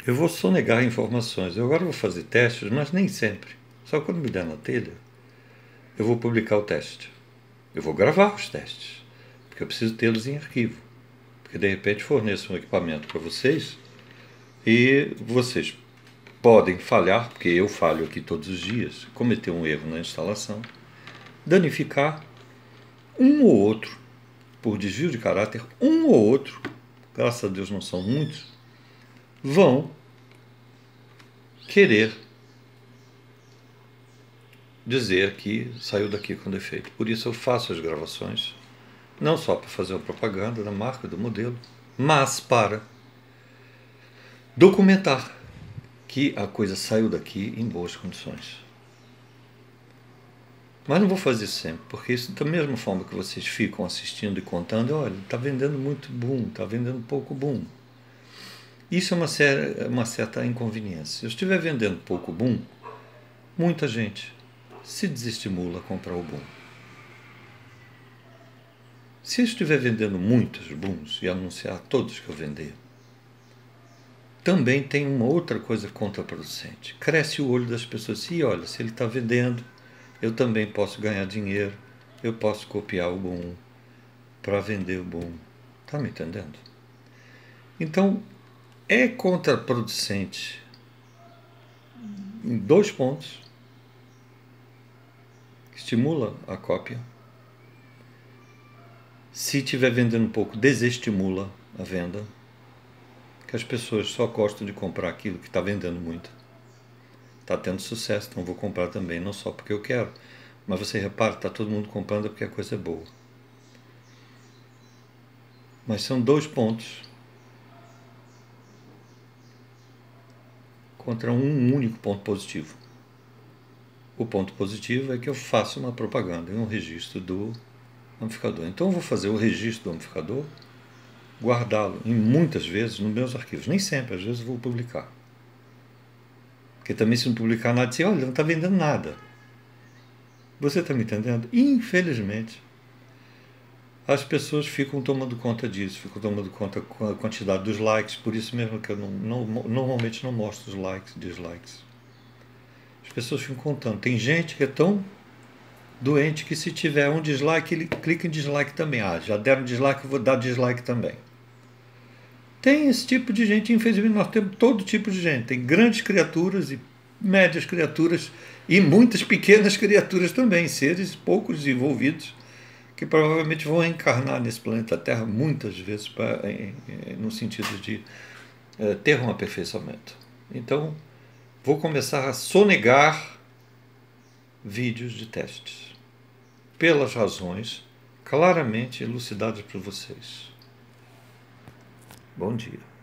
Eu vou sonegar informações. Eu agora vou fazer testes, mas nem sempre. Só quando me der na telha, eu vou publicar o teste. Eu vou gravar os testes, porque eu preciso tê-los em arquivo. Porque de repente forneço um equipamento para vocês e vocês podem falhar, porque eu falho aqui todos os dias, cometer um erro na instalação, danificar um ou outro, por desvio de caráter, um ou outro, graças a Deus não são muitos, vão querer dizer que saiu daqui com defeito. Por isso eu faço as gravações, não só para fazer a propaganda da marca, do modelo, mas para documentar que a coisa saiu daqui em boas condições. Mas não vou fazer isso sempre, porque isso, da mesma forma que vocês ficam assistindo e contando, olha, está vendendo muito boom, está vendendo pouco boom. Isso é uma certa inconveniência. Se eu estiver vendendo pouco boom, muita gente se desestimula a comprar o boom. Se eu estiver vendendo muitos booms e anunciar todos que eu vender, também tem uma outra coisa contraproducente. Cresce o olho das pessoas. E olha, se ele está vendendo, eu também posso ganhar dinheiro, eu posso copiar o boom para vender o boom. Está me entendendo? Então, é contraproducente em 2 pontos. Estimula a cópia. Se estiver vendendo pouco, desestimula a venda. Que as pessoas só gostam de comprar aquilo que está vendendo muito. Está tendo sucesso, então vou comprar também, não só porque eu quero. Mas você repara, está todo mundo comprando porque a coisa é boa. Mas são 2 pontos contra um único ponto positivo. O ponto positivo é que eu faço uma propaganda e um registro do amplificador. Então eu vou fazer o registro do amplificador, guardá-lo em muitas vezes nos meus arquivos. Nem sempre, às vezes eu vou publicar. Porque também se não publicar nada, diz, olha, não está vendendo nada. Você está me entendendo? Infelizmente, as pessoas ficam tomando conta disso, ficam tomando conta com a quantidade dos likes, por isso mesmo que eu normalmente não mostro os likes e dislikes. As pessoas ficam contando. Tem gente que é tão doente que se tiver um dislike, ele clica em dislike também. Ah, já deram dislike, eu vou dar dislike também. Tem esse tipo de gente, infelizmente nós temos todo tipo de gente. Tem grandes criaturas e médias criaturas e muitas pequenas criaturas também, seres pouco desenvolvidos, que provavelmente vão encarnar nesse planeta Terra muitas vezes no sentido de ter um aperfeiçoamento. Então, vou começar a sonegar vídeos de testes, pelas razões claramente elucidadas por vocês. Bom dia.